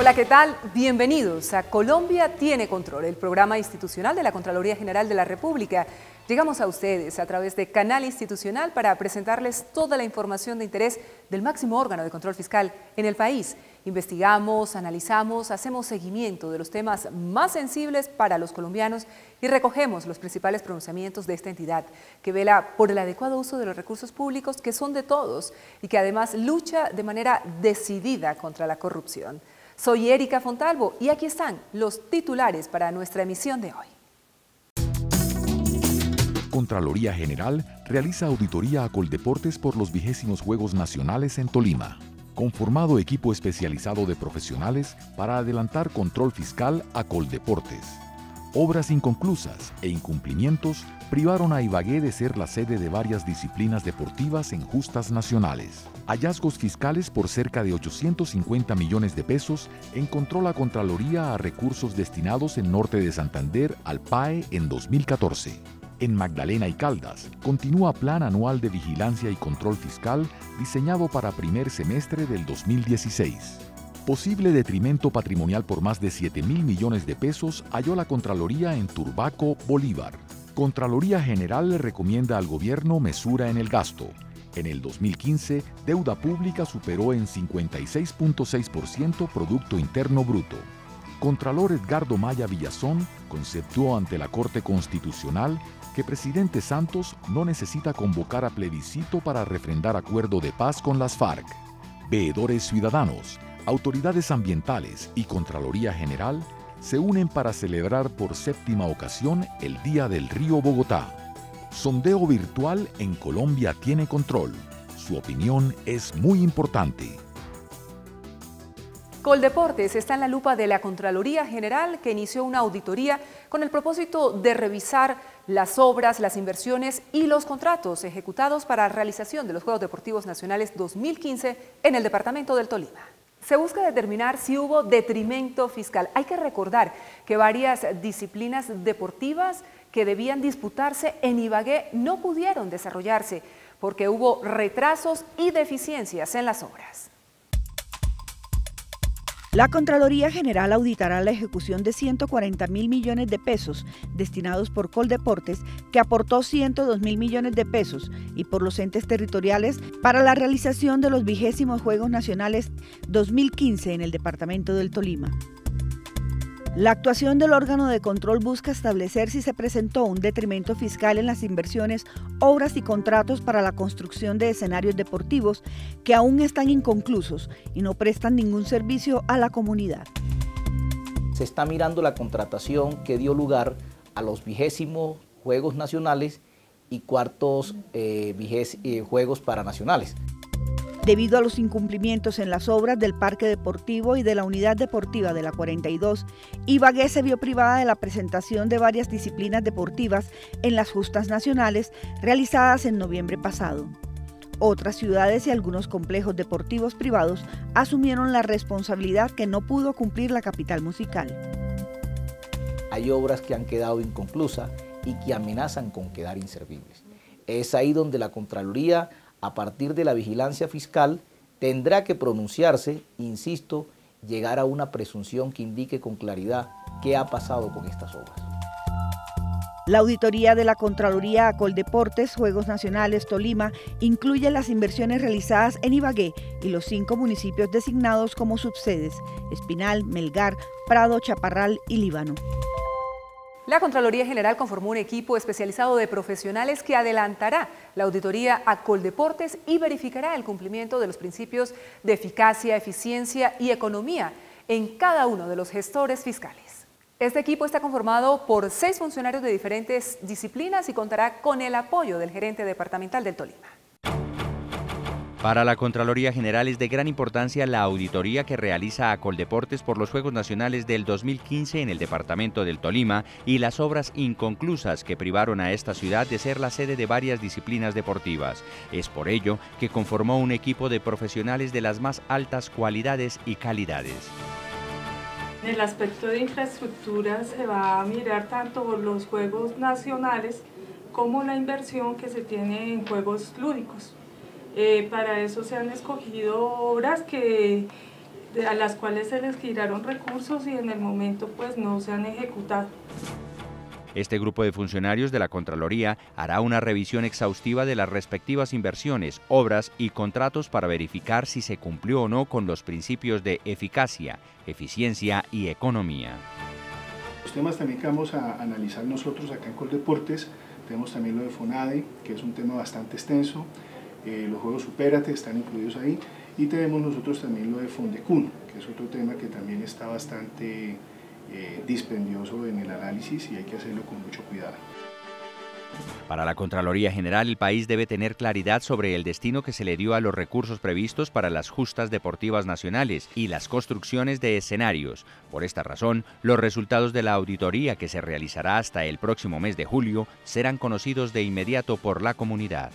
Hola, ¿qué tal? Bienvenidos a Colombia tiene control, el programa institucional de la Contraloría General de la República. Llegamos a ustedes a través de Canal Institucional para presentarles toda la información de interés del máximo órgano de control fiscal en el país. Investigamos, analizamos, hacemos seguimiento de los temas más sensibles para los colombianos y recogemos los principales pronunciamientos de esta entidad que vela por el adecuado uso de los recursos públicos que son de todos y que además lucha de manera decidida contra la corrupción. Soy Erika Fontalvo y aquí están los titulares para nuestra emisión de hoy. Contraloría General realiza auditoría a Coldeportes por los 20º Juegos Nacionales en Tolima. Conformado equipo especializado de profesionales para adelantar control fiscal a Coldeportes. Obras inconclusas e incumplimientos privaron a Ibagué de ser la sede de varias disciplinas deportivas en justas nacionales. Hallazgos fiscales por cerca de 850 millones de pesos encontró la Contraloría a recursos destinados en Norte de Santander al PAE en 2014. En Magdalena y Caldas, continúa Plan Anual de Vigilancia y Control Fiscal diseñado para primer semestre del 2016. Posible detrimento patrimonial por más de 7.000 millones de pesos halló la Contraloría en Turbaco, Bolívar. Contraloría General le recomienda al gobierno mesura en el gasto. En el 2015, deuda pública superó en 56.6% Producto Interno Bruto. Contralor Edgardo Maya Villazón conceptuó ante la Corte Constitucional que presidente Santos no necesita convocar a plebiscito para refrendar acuerdo de paz con las FARC. Veedores ciudadanos, autoridades ambientales y Contraloría General se unen para celebrar por 7ª ocasión el Día del Río Bogotá. Sondeo virtual en Colombia tiene control. Su opinión es muy importante. Coldeportes está en la lupa de la Contraloría General, que inició una auditoría con el propósito de revisar las obras, las inversiones y los contratos ejecutados para la realización de los Juegos Deportivos Nacionales 2015 en el departamento del Tolima. Se busca determinar si hubo detrimento fiscal. Hay que recordar que varias disciplinas deportivas que debían disputarse en Ibagué no pudieron desarrollarse porque hubo retrasos y deficiencias en las obras. La Contraloría General auditará la ejecución de 140.000 millones de pesos destinados por Coldeportes, que aportó 102.000 millones de pesos, y por los entes territoriales para la realización de los 20º Juegos Nacionales 2015 en el departamento del Tolima. La actuación del órgano de control busca establecer si se presentó un detrimento fiscal en las inversiones, obras y contratos para la construcción de escenarios deportivos que aún están inconclusos y no prestan ningún servicio a la comunidad. Se está mirando la contratación que dio lugar a los 20º Juegos Nacionales y cuartos Juegos Paranacionales. Debido a los incumplimientos en las obras del Parque Deportivo y de la Unidad Deportiva de la 42, Ibagué se vio privada de la presentación de varias disciplinas deportivas en las justas nacionales realizadas en noviembre pasado. Otras ciudades y algunos complejos deportivos privados asumieron la responsabilidad que no pudo cumplir la capital musical. Hay obras que han quedado inconclusas y que amenazan con quedar inservibles. Es ahí donde la Contraloría, a partir de la vigilancia fiscal, tendrá que pronunciarse, insisto, llegar a una presunción que indique con claridad qué ha pasado con estas obras. La auditoría de la Contraloría a Coldeportes, Juegos Nacionales Tolima, incluye las inversiones realizadas en Ibagué y los 5 municipios designados como subsedes: Espinal, Melgar, Prado, Chaparral y Líbano. La Contraloría General conformó un equipo especializado de profesionales que adelantará la auditoría a Coldeportes y verificará el cumplimiento de los principios de eficacia, eficiencia y economía en cada uno de los gestores fiscales. Este equipo está conformado por 6 funcionarios de diferentes disciplinas y contará con el apoyo del gerente departamental del Tolima. Para la Contraloría General es de gran importancia la auditoría que realiza a Coldeportes por los Juegos Nacionales del 2015 en el departamento del Tolima y las obras inconclusas que privaron a esta ciudad de ser la sede de varias disciplinas deportivas. Es por ello que conformó un equipo de profesionales de las más altas cualidades y calidades. En el aspecto de infraestructura se va a mirar tanto los Juegos Nacionales como la inversión que se tiene en juegos lúdicos. Para eso se han escogido obras que a las cuales se les giraron recursos y en el momento pues no se han ejecutado. Este grupo de funcionarios de la Contraloría hará una revisión exhaustiva de las respectivas inversiones, obras y contratos para verificar si se cumplió o no con los principios de eficacia, eficiencia y economía. Los temas también que vamos a analizar nosotros acá en Coldeportes, tenemos también lo de FONADE, que es un tema bastante extenso, los juegos Supérate están incluidos ahí, y tenemos nosotros también lo de Fondecún, que es otro tema que también está bastante dispendioso en el análisis y hay que hacerlo con mucho cuidado. Para la Contraloría General, el país debe tener claridad sobre el destino que se le dio a los recursos previstos para las justas deportivas nacionales y las construcciones de escenarios. Por esta razón, los resultados de la auditoría que se realizará hasta el próximo mes de julio serán conocidos de inmediato por la comunidad.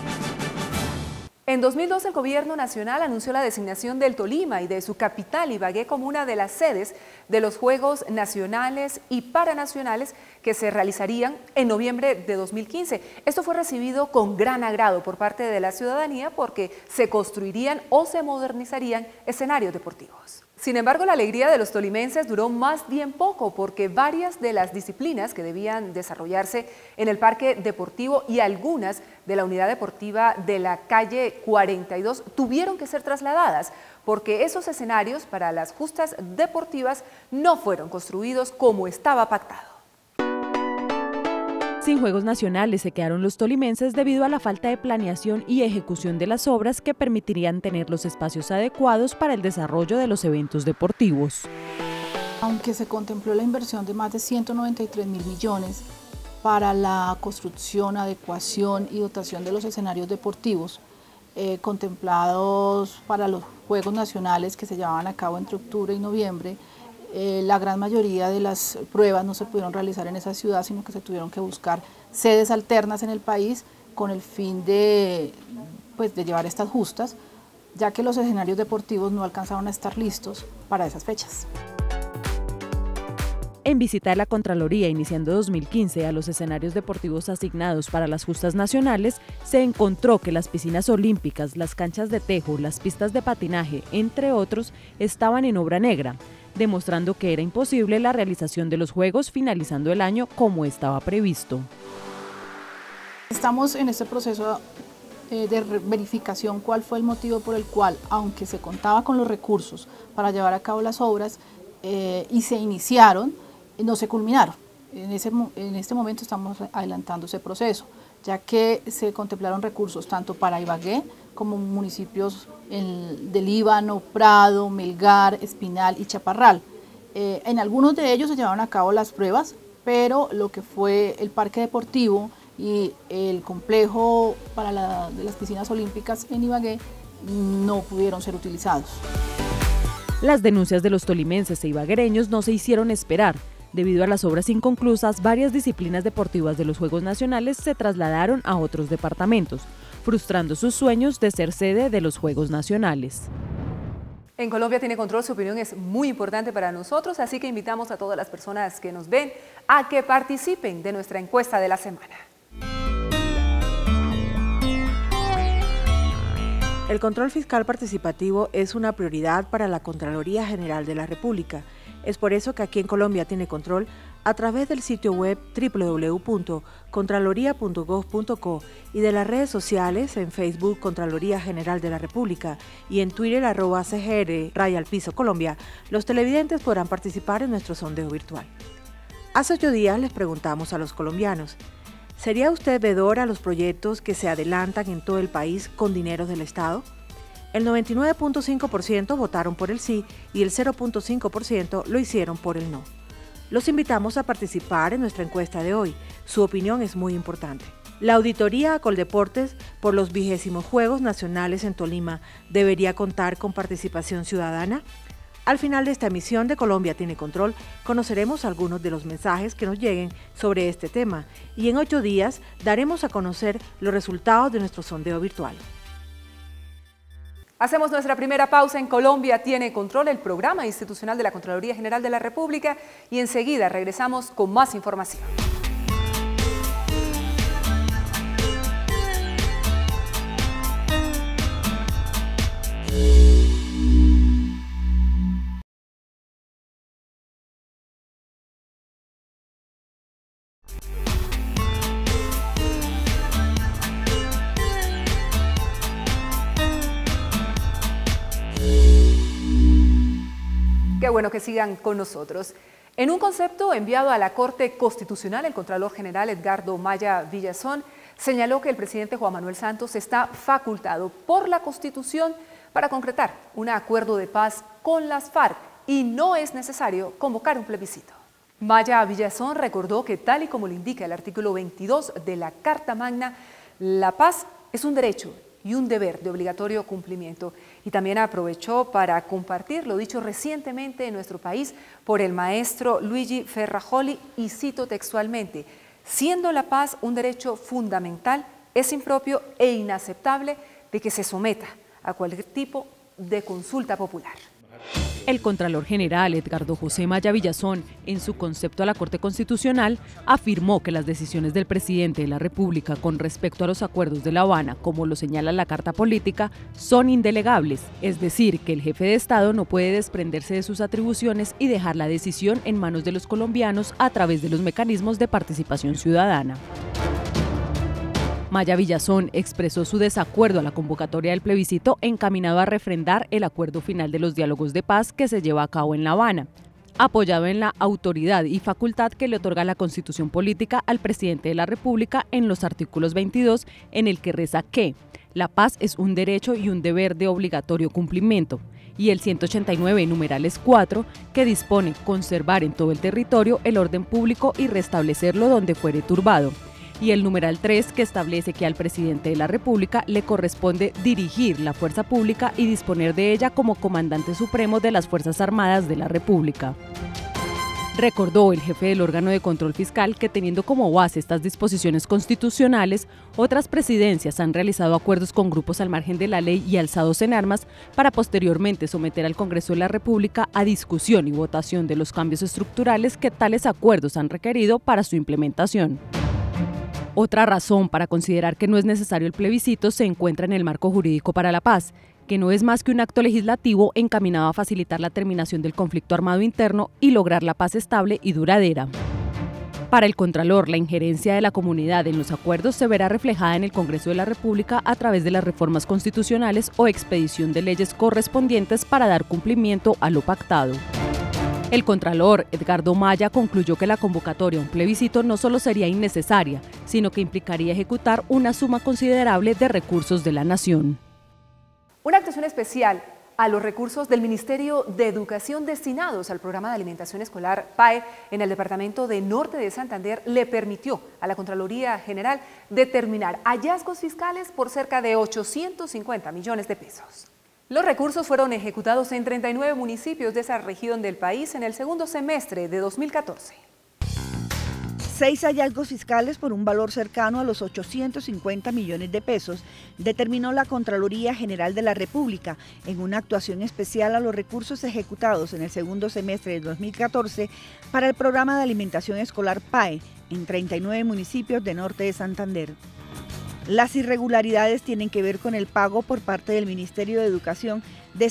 En 2012 el Gobierno Nacional anunció la designación del Tolima y de su capital Ibagué como una de las sedes de los Juegos Nacionales y Paranacionales que se realizarían en noviembre de 2015. Esto fue recibido con gran agrado por parte de la ciudadanía porque se construirían o se modernizarían escenarios deportivos. Sin embargo, la alegría de los tolimenses duró más bien poco porque varias de las disciplinas que debían desarrollarse en el parque deportivo y algunas de la unidad deportiva de la calle 42 tuvieron que ser trasladadas porque esos escenarios para las justas deportivas no fueron construidos como estaba pactado. Sin Juegos Nacionales se quedaron los tolimenses debido a la falta de planeación y ejecución de las obras que permitirían tener los espacios adecuados para el desarrollo de los eventos deportivos. Aunque se contempló la inversión de más de 193.000 millones para la construcción, adecuación y dotación de los escenarios deportivos contemplados para los Juegos Nacionales que se llevaban a cabo entre octubre y noviembre, la gran mayoría de las pruebas no se pudieron realizar en esa ciudad, sino que se tuvieron que buscar sedes alternas en el país con el fin de llevar estas justas, ya que los escenarios deportivos no alcanzaron a estar listos para esas fechas. En visita de la Contraloría iniciando 2015 a los escenarios deportivos asignados para las justas nacionales, se encontró que las piscinas olímpicas, las canchas de tejo, las pistas de patinaje, entre otros, estaban en obra negra, demostrando que era imposible la realización de los Juegos finalizando el año como estaba previsto. Estamos en este proceso de verificación cuál fue el motivo por el cual, aunque se contaba con los recursos para llevar a cabo las obras y se iniciaron, no se culminaron. En este momento estamos adelantando ese proceso, ya que se contemplaron recursos tanto para Ibagué como municipios de Líbano, Prado, Melgar, Espinal y Chaparral. En algunos de ellos se llevaron a cabo las pruebas, pero lo que fue el parque deportivo y el complejo de las piscinas olímpicas en Ibagué no pudieron ser utilizados. Las denuncias de los tolimenses e ibaguereños no se hicieron esperar. Debido a las obras inconclusas, varias disciplinas deportivas de los Juegos Nacionales se trasladaron a otros departamentos, frustrando sus sueños de ser sede de los Juegos Nacionales. En Colombia Tiene Control, su opinión es muy importante para nosotros, así que invitamos a todas las personas que nos ven a que participen de nuestra encuesta de la semana. El control fiscal participativo es una prioridad para la Contraloría General de la República. Es por eso que aquí en Colombia Tiene Control, a través del sitio web www.contraloría.gov.co y de las redes sociales en Facebook Contraloría General de la República y en Twitter @CGR_Colombia, los televidentes podrán participar en nuestro sondeo virtual. Hace 8 días les preguntamos a los colombianos, ¿sería usted veedor a los proyectos que se adelantan en todo el país con dinero del Estado? El 99.5% votaron por el sí y el 0.5% lo hicieron por el no. Los invitamos a participar en nuestra encuesta de hoy. Su opinión es muy importante. La auditoría a Coldeportes por los 20º Juegos Nacionales en Tolima debería contar con participación ciudadana. Al final de esta emisión de Colombia Tiene Control, conoceremos algunos de los mensajes que nos lleguen sobre este tema y en 8 días daremos a conocer los resultados de nuestro sondeo virtual. Hacemos nuestra primera pausa en Colombia Tiene Control, el programa institucional de la Contraloría General de la República, y enseguida regresamos con más información. Qué bueno que sigan con nosotros. En un concepto enviado a la Corte Constitucional, el Contralor General Edgardo Maya Villazón señaló que el presidente Juan Manuel Santos está facultado por la Constitución para concretar un acuerdo de paz con las FARC y no es necesario convocar un plebiscito. Maya Villazón recordó que tal y como lo indica el artículo 22 de la Carta Magna, la paz es un derecho y un deber de obligatorio cumplimiento. Y también aprovechó para compartir lo dicho recientemente en nuestro país por el maestro Luigi Ferrajoli, y cito textualmente: siendo la paz un derecho fundamental, es impropio e inaceptable de que se someta a cualquier tipo de consulta popular. El Contralor General Edgardo José Maya Villazón, en su concepto a la Corte Constitucional, afirmó que las decisiones del presidente de la República con respecto a los acuerdos de La Habana, como lo señala la Carta Política, son indelegables, es decir, que el jefe de Estado no puede desprenderse de sus atribuciones y dejar la decisión en manos de los colombianos a través de los mecanismos de participación ciudadana. Maya Villazón expresó su desacuerdo a la convocatoria del plebiscito encaminado a refrendar el acuerdo final de los diálogos de paz que se lleva a cabo en La Habana, apoyado en la autoridad y facultad que le otorga la Constitución Política al presidente de la República en los artículos 22, en el que reza que la paz es un derecho y un deber de obligatorio cumplimiento, y el 189, numerales 4, que dispone conservar en todo el territorio el orden público y restablecerlo donde fuere turbado, y el numeral 3, que establece que al presidente de la República le corresponde dirigir la fuerza pública y disponer de ella como comandante supremo de las Fuerzas Armadas de la República. Recordó el jefe del órgano de control fiscal que, teniendo como base estas disposiciones constitucionales, otras presidencias han realizado acuerdos con grupos al margen de la ley y alzados en armas para posteriormente someter al Congreso de la República a discusión y votación de los cambios estructurales que tales acuerdos han requerido para su implementación. Otra razón para considerar que no es necesario el plebiscito se encuentra en el marco jurídico para la paz, que no es más que un acto legislativo encaminado a facilitar la terminación del conflicto armado interno y lograr la paz estable y duradera. Para el Contralor, la injerencia de la comunidad en los acuerdos se verá reflejada en el Congreso de la República a través de las reformas constitucionales o expedición de leyes correspondientes para dar cumplimiento a lo pactado. El Contralor Edgardo Maya concluyó que la convocatoria a un plebiscito no solo sería innecesaria, sino que implicaría ejecutar una suma considerable de recursos de la nación. Una actuación especial a los recursos del Ministerio de Educación destinados al programa de alimentación escolar PAE en el departamento de Norte de Santander le permitió a la Contraloría General determinar hallazgos fiscales por cerca de 850 millones de pesos. Los recursos fueron ejecutados en 39 municipios de esa región del país en el segundo semestre de 2014. 6 hallazgos fiscales por un valor cercano a los 850 millones de pesos determinó la Contraloría General de la República en una actuación especial a los recursos ejecutados en el segundo semestre de 2014 para el programa de alimentación escolar PAE en 39 municipios de Norte de Santander. Las irregularidades tienen que ver con el pago por parte del Ministerio de Educación de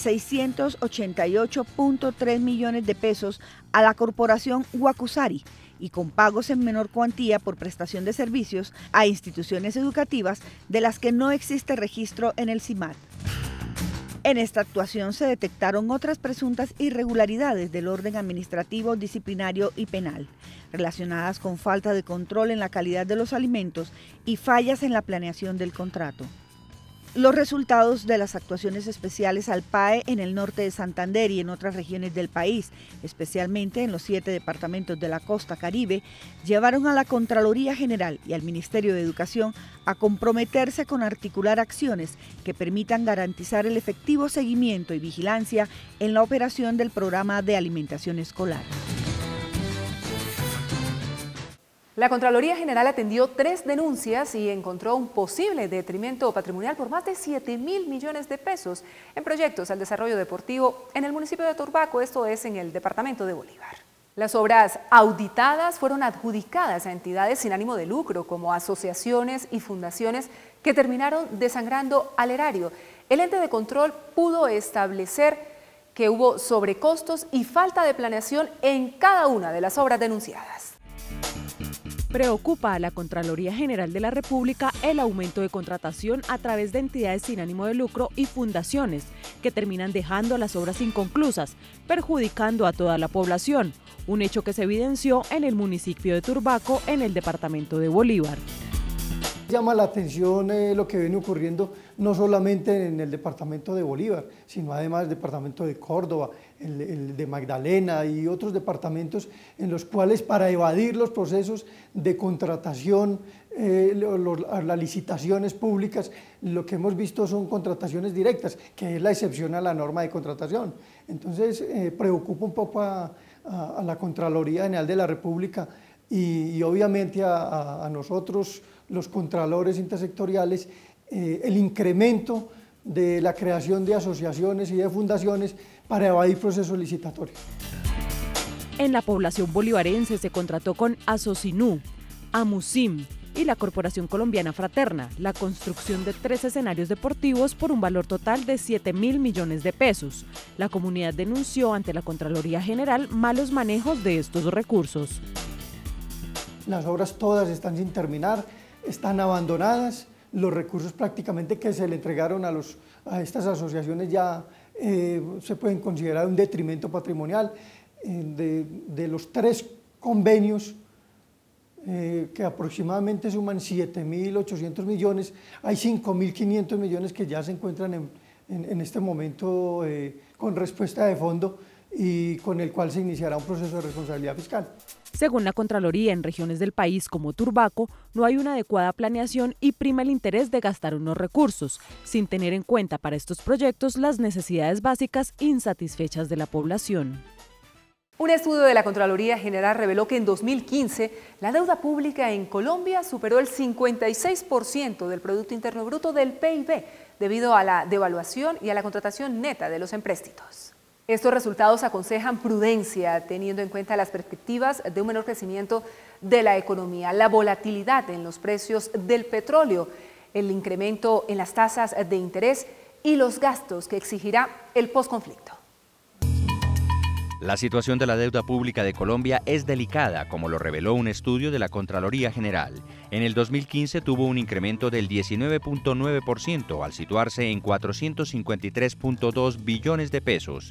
688.3 millones de pesos a la corporación Huacusari y con pagos en menor cuantía por prestación de servicios a instituciones educativas de las que no existe registro en el SIMAT. En esta actuación se detectaron otras presuntas irregularidades del orden administrativo, disciplinario y penal, relacionadas con falta de control en la calidad de los alimentos y fallas en la planeación del contrato. Los resultados de las actuaciones especiales al PAE en el norte de Santander y en otras regiones del país, especialmente en los 7 departamentos de la costa Caribe, llevaron a la Contraloría General y al Ministerio de Educación a comprometerse con articular acciones que permitan garantizar el efectivo seguimiento y vigilancia en la operación del programa de alimentación escolar. La Contraloría General atendió 3 denuncias y encontró un posible detrimento patrimonial por más de 7.000 millones de pesos en proyectos al desarrollo deportivo en el municipio de Turbaco, esto es en el departamento de Bolívar. Las obras auditadas fueron adjudicadas a entidades sin ánimo de lucro como asociaciones y fundaciones que terminaron desangrando al erario. El ente de control pudo establecer que hubo sobrecostos y falta de planeación en cada una de las obras denunciadas. Preocupa a la Contraloría General de la República el aumento de contratación a través de entidades sin ánimo de lucro y fundaciones que terminan dejando las obras inconclusas, perjudicando a toda la población, un hecho que se evidenció en el municipio de Turbaco, en el departamento de Bolívar. Llama la atención lo que viene ocurriendo no solamente en el departamento de Bolívar, sino además el departamento de Córdoba, el de Magdalena y otros departamentos en los cuales para evadir los procesos de contratación, las licitaciones públicas, lo que hemos visto son contrataciones directas, que es la excepción a la norma de contratación. Entonces preocupa un poco a la Contraloría General de la República y obviamente a nosotros, los contralores intersectoriales, el incremento de la creación de asociaciones y de fundaciones para evadir procesos licitatorios. En la población bolivarense se contrató con Asocinú, Amusim y la Corporación Colombiana Fraterna la construcción de 3 escenarios deportivos por un valor total de 7.000 millones de pesos. La comunidad denunció ante la Contraloría General malos manejos de estos recursos. Las obras todas están sin terminar, están abandonadas, los recursos prácticamente que se le entregaron a estas asociaciones ya se pueden considerar un detrimento patrimonial. De los 3 convenios que aproximadamente suman 7.800 millones, hay 5.500 millones que ya se encuentran en este momento con respuesta de fondo y con el cual se iniciará un proceso de responsabilidad fiscal. Según la Contraloría, en regiones del país como Turbaco, no hay una adecuada planeación y prima el interés de gastar unos recursos, sin tener en cuenta para estos proyectos las necesidades básicas insatisfechas de la población. Un estudio de la Contraloría General reveló que en 2015 la deuda pública en Colombia superó el 56% del Producto Interno Bruto del PIB debido a la devaluación y a la contratación neta de los empréstitos. Estos resultados aconsejan prudencia, teniendo en cuenta las perspectivas de un menor crecimiento de la economía, la volatilidad en los precios del petróleo, el incremento en las tasas de interés y los gastos que exigirá el posconflicto. La situación de la deuda pública de Colombia es delicada, como lo reveló un estudio de la Contraloría General. En el 2015 tuvo un incremento del 19.9% al situarse en 453.2 billones de pesos,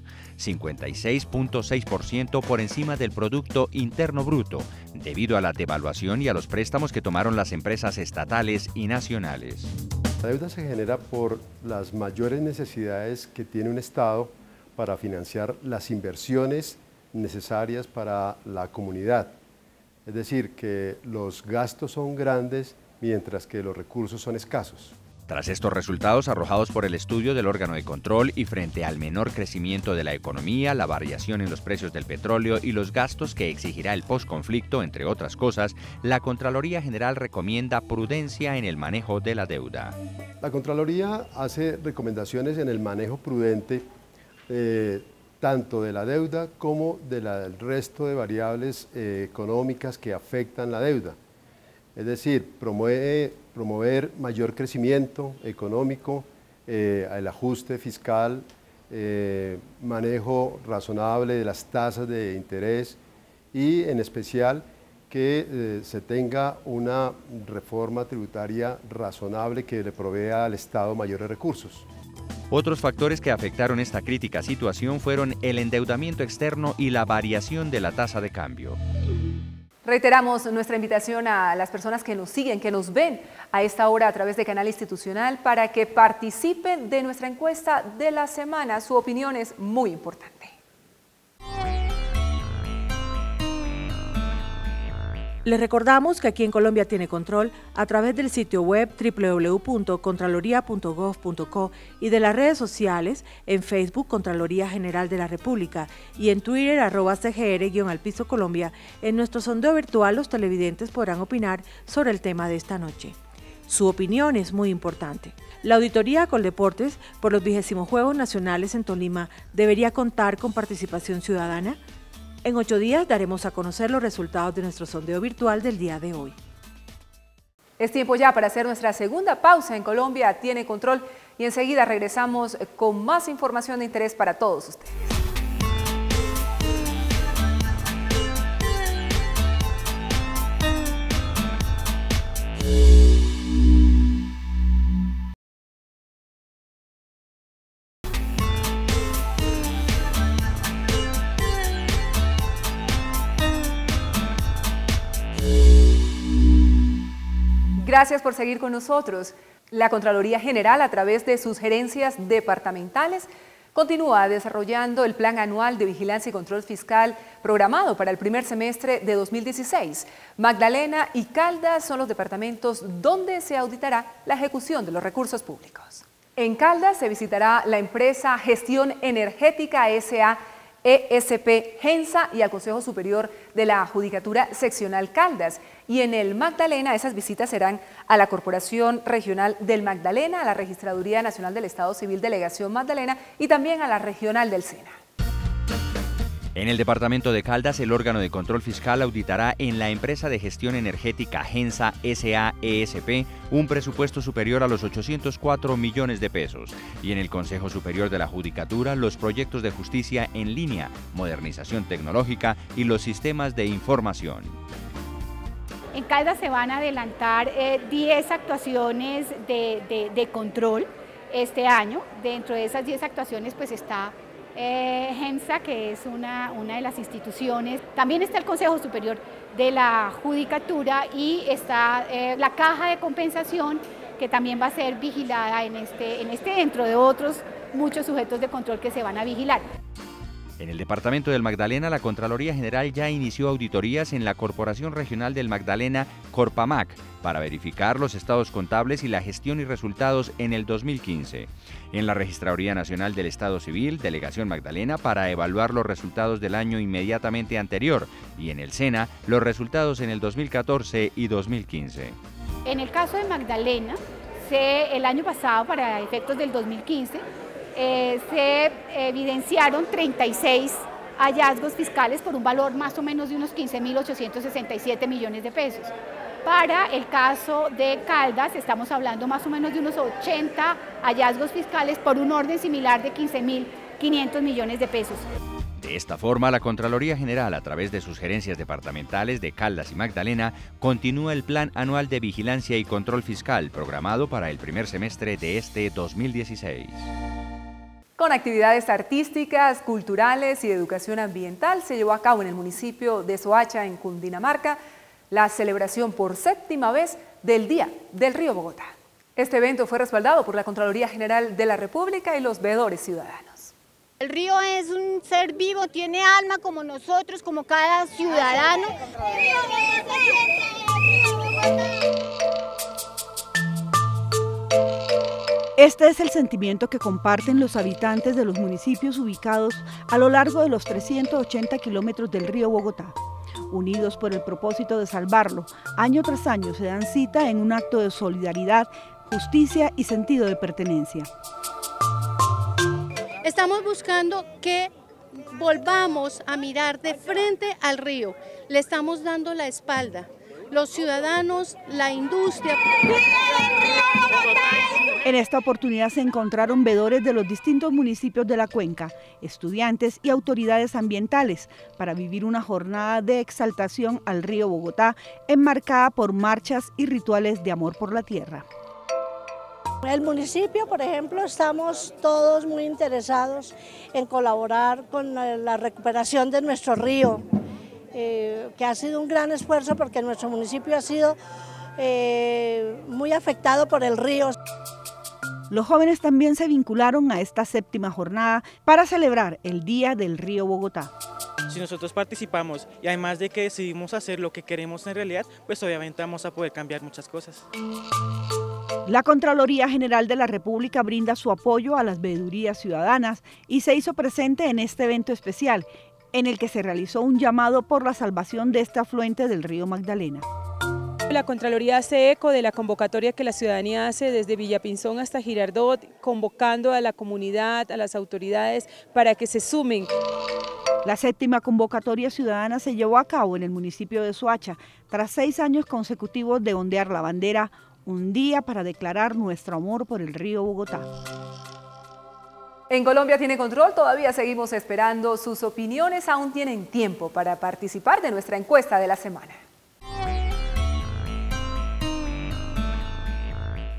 56.6% por encima del Producto Interno Bruto, debido a la devaluación y a los préstamos que tomaron las empresas estatales y nacionales. La deuda se genera por las mayores necesidades que tiene un Estado para financiar las inversiones necesarias para la comunidad. Es decir, que los gastos son grandes mientras que los recursos son escasos. Tras estos resultados arrojados por el estudio del órgano de control y frente al menor crecimiento de la economía, la variación en los precios del petróleo y los gastos que exigirá el posconflicto, entre otras cosas, la Contraloría General recomienda prudencia en el manejo de la deuda. La Contraloría hace recomendaciones en el manejo prudente tanto de la deuda como del resto de variables económicas que afectan la deuda. Es decir, promover mayor crecimiento económico, el ajuste fiscal, manejo razonable de las tasas de interés y en especial que se tenga una reforma tributaria razonable que le provea al Estado mayores recursos. Otros factores que afectaron esta crítica situación fueron el endeudamiento externo y la variación de la tasa de cambio. Reiteramos nuestra invitación a las personas que nos siguen, que nos ven a esta hora a través de Canal Institucional para que participen de nuestra encuesta de la semana. Su opinión es muy importante. Les recordamos que aquí en Colombia tiene control a través del sitio web www.contraloría.gov.co y de las redes sociales en Facebook Contraloría General de la República y en Twitter @CGR_Al Piso Colombia. En nuestro sondeo virtual los televidentes podrán opinar sobre el tema de esta noche. Su opinión es muy importante. La auditoría Coldeportes por los 20 Juegos Nacionales en Tolima debería contar con participación ciudadana. En 8 días daremos a conocer los resultados de nuestro sondeo virtual del día de hoy. Es tiempo ya para hacer nuestra segunda pausa en Colombia Tiene Control y enseguida regresamos con más información de interés para todos ustedes. Gracias por seguir con nosotros. La Contraloría General, a través de sus gerencias departamentales, continúa desarrollando el Plan Anual de Vigilancia y Control Fiscal programado para el primer semestre de 2016. Magdalena y Caldas son los departamentos donde se auditará la ejecución de los recursos públicos. En Caldas se visitará la empresa Gestión Energética S.A. ESP Gensa y al Consejo Superior de la Judicatura Seccional Caldas. Y en el Magdalena esas visitas serán a la Corporación Regional del Magdalena, a la Registraduría Nacional del Estado Civil Delegación Magdalena y también a la Regional del Sena. En el departamento de Caldas, el órgano de control fiscal auditará en la empresa de gestión energética Gensa S.A.E.S.P. un presupuesto superior a los 804 millones de pesos. Y en el Consejo Superior de la Judicatura, los proyectos de justicia en línea, modernización tecnológica y los sistemas de información. En Caldas se van a adelantar 10 actuaciones de control este año. Dentro de esas 10 actuaciones pues está Gensa, que es una de las instituciones. También está el Consejo Superior de la Judicatura y está la Caja de Compensación, que también va a ser vigilada en este dentro de otros muchos sujetos de control que se van a vigilar. En el departamento del Magdalena, la Contraloría General ya inició auditorías en la Corporación Regional del Magdalena, Corpamac, para verificar los estados contables y la gestión y resultados en el 2015. En la Registraduría Nacional del Estado Civil, Delegación Magdalena, para evaluar los resultados del año inmediatamente anterior, y en el SENA, los resultados en el 2014 y 2015. En el caso de Magdalena, el año pasado, para efectos del 2015, se evidenciaron 36 hallazgos fiscales por un valor más o menos de unos 15.867 millones de pesos. Para el caso de Caldas estamos hablando más o menos de unos 80 hallazgos fiscales por un orden similar de 15.500 millones de pesos. De esta forma, la Contraloría General, a través de sus gerencias departamentales de Caldas y Magdalena, continúa el Plan Anual de Vigilancia y Control Fiscal programado para el primer semestre de este 2016. Con actividades artísticas, culturales y de educación ambiental se llevó a cabo en el municipio de Soacha, en Cundinamarca, la celebración por 7ª vez del Día del Río Bogotá. Este evento fue respaldado por la Contraloría General de la República y los veedores ciudadanos. El río es un ser vivo, tiene alma como nosotros, como cada ciudadano. Este es el sentimiento que comparten los habitantes de los municipios ubicados a lo largo de los 380 kilómetros del río Bogotá. Unidos por el propósito de salvarlo, año tras año se dan cita en un acto de solidaridad, justicia y sentido de pertenencia. Estamos buscando que volvamos a mirar de frente al río. Le estamos dando la espalda. Los ciudadanos, la industria. En esta oportunidad se encontraron veedores de los distintos municipios de la cuenca, estudiantes y autoridades ambientales para vivir una jornada de exaltación al río Bogotá, enmarcada por marchas y rituales de amor por la tierra. El municipio, por ejemplo, estamos todos muy interesados en colaborar con la recuperación de nuestro río, que ha sido un gran esfuerzo porque nuestro municipio ha sido muy afectado por el río. Los jóvenes también se vincularon a esta 7ª jornada para celebrar el Día del Río Bogotá. Si nosotros participamos y además de que decidimos hacer lo que queremos en realidad, pues obviamente vamos a poder cambiar muchas cosas. La Contraloría General de la República brinda su apoyo a las veedurías ciudadanas y se hizo presente en este evento especial, en el que se realizó un llamado por la salvación de este afluente del río Magdalena. La Contraloría hace eco de la convocatoria que la ciudadanía hace desde Villapinzón hasta Girardot, convocando a la comunidad, a las autoridades para que se sumen. La 7ª convocatoria ciudadana se llevó a cabo en el municipio de Soacha, tras 6 años consecutivos de ondear la bandera, un día para declarar nuestro amor por el río Bogotá. En Colombia Tiene Control todavía seguimos esperando sus opiniones, aún tienen tiempo para participar de nuestra encuesta de la semana.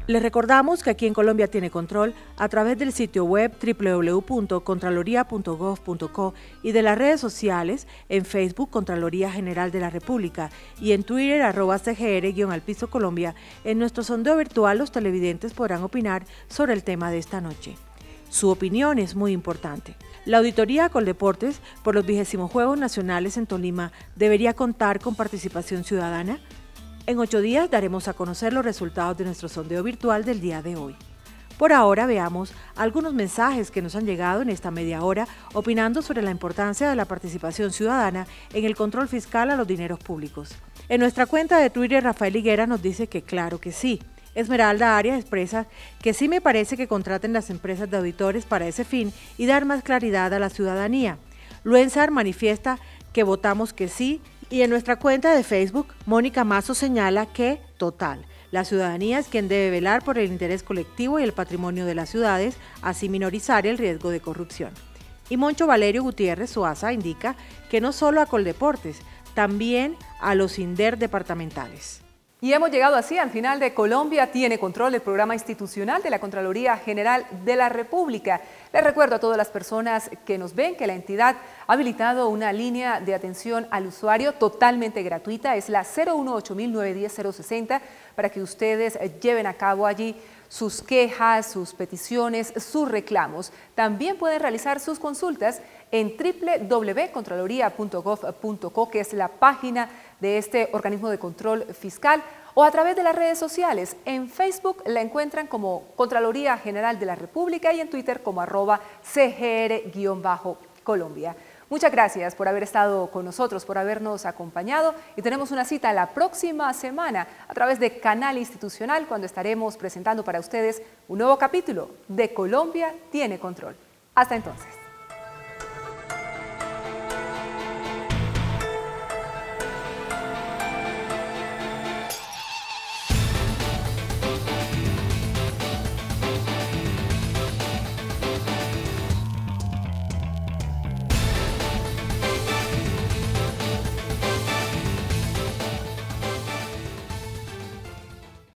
Les recordamos que aquí en Colombia tiene control a través del sitio web www.contraloría.gov.co y de las redes sociales en Facebook Contraloría General de la República y en Twitter @CGR_Al Piso Colombia. En nuestro sondeo virtual los televidentes podrán opinar sobre el tema de esta noche. Su opinión es muy importante. La auditoría a Coldeportes por los 20 Juegos Nacionales en Tolima debería contar con participación ciudadana. En 8 días daremos a conocer los resultados de nuestro sondeo virtual del día de hoy. Por ahora veamos algunos mensajes que nos han llegado en esta media hora opinando sobre la importancia de la participación ciudadana en el control fiscal a los dineros públicos. En nuestra cuenta de Twitter, Rafael Higuera nos dice que claro que sí. Esmeralda Arias expresa que sí me parece que contraten las empresas de auditores para ese fin y dar más claridad a la ciudadanía. Luenzar manifiesta que votamos que sí. Y en nuestra cuenta de Facebook, Mónica Mazo señala que, total, la ciudadanía es quien debe velar por el interés colectivo y el patrimonio de las ciudades, así minorizar el riesgo de corrupción. Y Moncho Valerio Gutiérrez Suaza indica que no solo a Coldeportes, también a los INDER departamentales. Y hemos llegado así al final de Colombia tiene control, el programa institucional de la Contraloría General de la República. Les recuerdo a todas las personas que nos ven que la entidad ha habilitado una línea de atención al usuario totalmente gratuita, es la 018-910-060, para que ustedes lleven a cabo allí sus quejas, sus peticiones, sus reclamos. También pueden realizar sus consultas en www.contraloría.gov.co, que es la página de este organismo de control fiscal, o a través de las redes sociales. En Facebook la encuentran como Contraloría General de la República y en Twitter como @CGR_Colombia. Muchas gracias por haber estado con nosotros, por habernos acompañado y tenemos una cita la próxima semana a través de Canal Institucional cuando estaremos presentando para ustedes un nuevo capítulo de Colombia tiene control. Hasta entonces.